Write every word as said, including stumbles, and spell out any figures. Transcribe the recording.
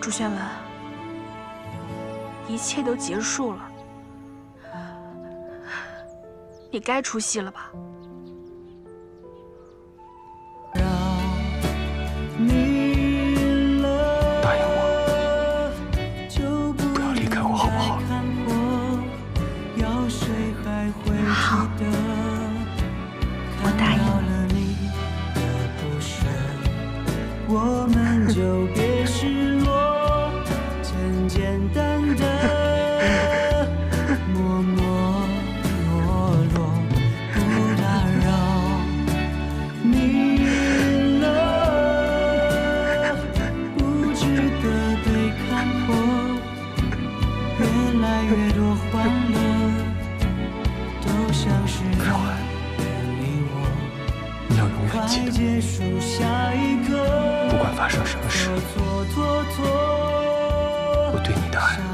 朱轩文，一切都结束了，你该出戏了吧？ 答应我，不要离开我，好不好？ 好，我答应你。 我们就别失落，简简单单，默默落落，不打扰你了，无知的被看破，越来越多欢乐，都像是你远离我， 你要永远记得， 结束下一个。 不管发生什么事，我对你的爱